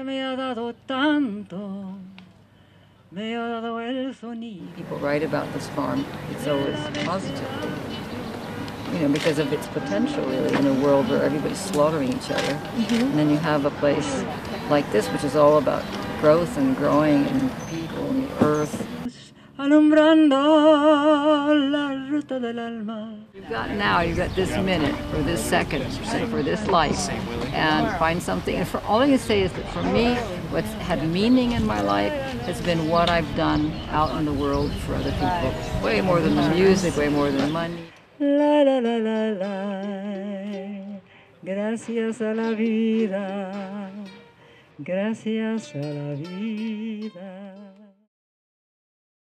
me ha dado tanto, me ha dado el sonido. People write about this farm, it's always positive. You know, because of its potential, really, in a world where everybody's slaughtering each other. And then you have a place like this, which is all about growth and growing and people and the earth. Alumbrando la ruta del alma. You've got this minute, or this second, for this life, and find something. And all I can say is that for me, what's had meaning in my life has been what I've done out in the world for other people. Way more than the music, way more than money. La la la la la, gracias a la vida, gracias a la vida.